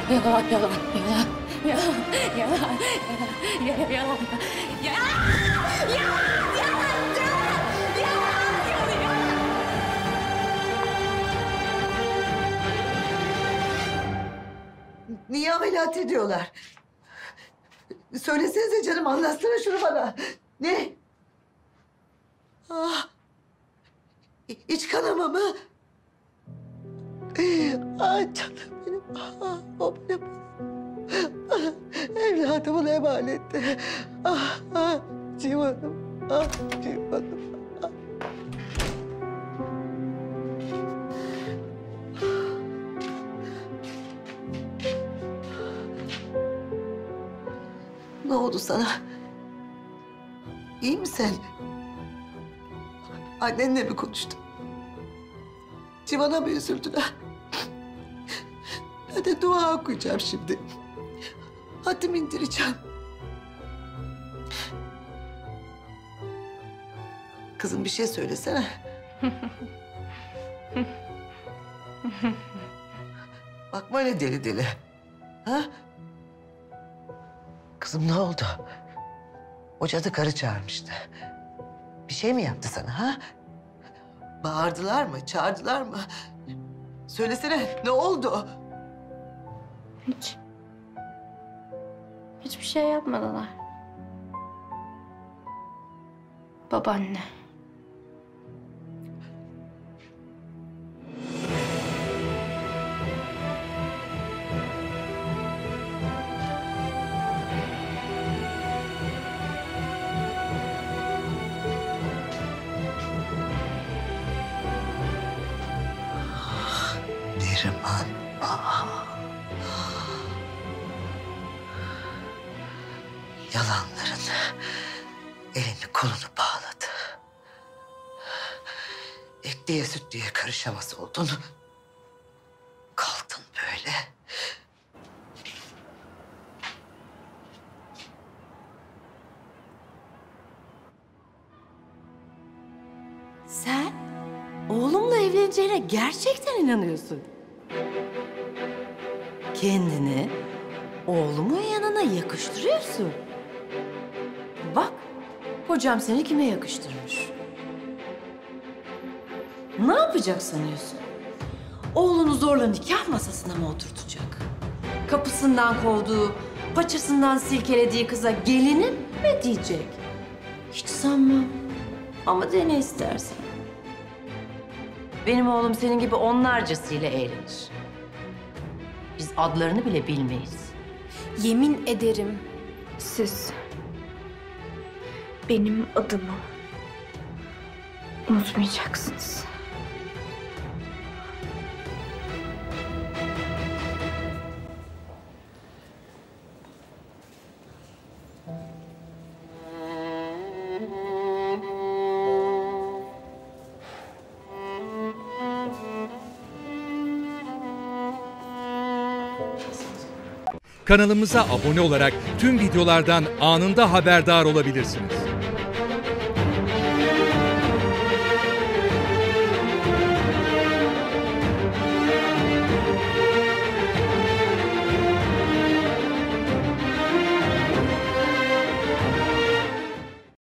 Yalan, yalan, yalan, yalan, yalan, yalan, yalan, Niye ameliyat ediyorlar? Söylesenize canım, anlatsana şunu bana. Ne? Ah, iç kanama mı? Ah canım benim, ah, o benim. Ah, evladımın emaneti. Ah, ah, civanım, ah, civanım. Ah. Ne oldu sana? İyi misin? Annenle mi konuştun? Civan'a mı üzüldüler? Ben de dua okuyacağım şimdi. Hatim indireceğim. Kızım bir şey söylesene. Bakma öyle deli deli. Ha? Kızım ne oldu? O cadı karı çağırmıştı. Bir şey mi yaptı sana ha? Bağırdılar mı, çağırdılar mı? Söylesene, ne oldu? Hiç. Hiçbir şey yapmadılar. Babaanne. Neriman. Ah. Yalanların elini kolunu bağladı. Etliye sütlüye karışamaz oldun. Kaldın böyle. Sen oğlumla evleneceğine gerçekten inanıyorsun. Kendini oğlumun yanına yakıştırıyorsun. Bak, kocam seni kime yakıştırmış? Ne yapacak sanıyorsun? Oğlunu zorla nikah masasına mı oturtacak? Kapısından kovduğu, paçasından silkelediği kıza gelinim mi diyecek? Hiç sanmam. Ama dene istersen. Benim oğlum senin gibi onlarcasıyla eğlenir. Biz adlarını bile bilmeyiz. Yemin ederim siz benim adımı unutmayacaksınız. Kanalımıza abone olarak tüm videolardan anında haberdar olabilirsiniz.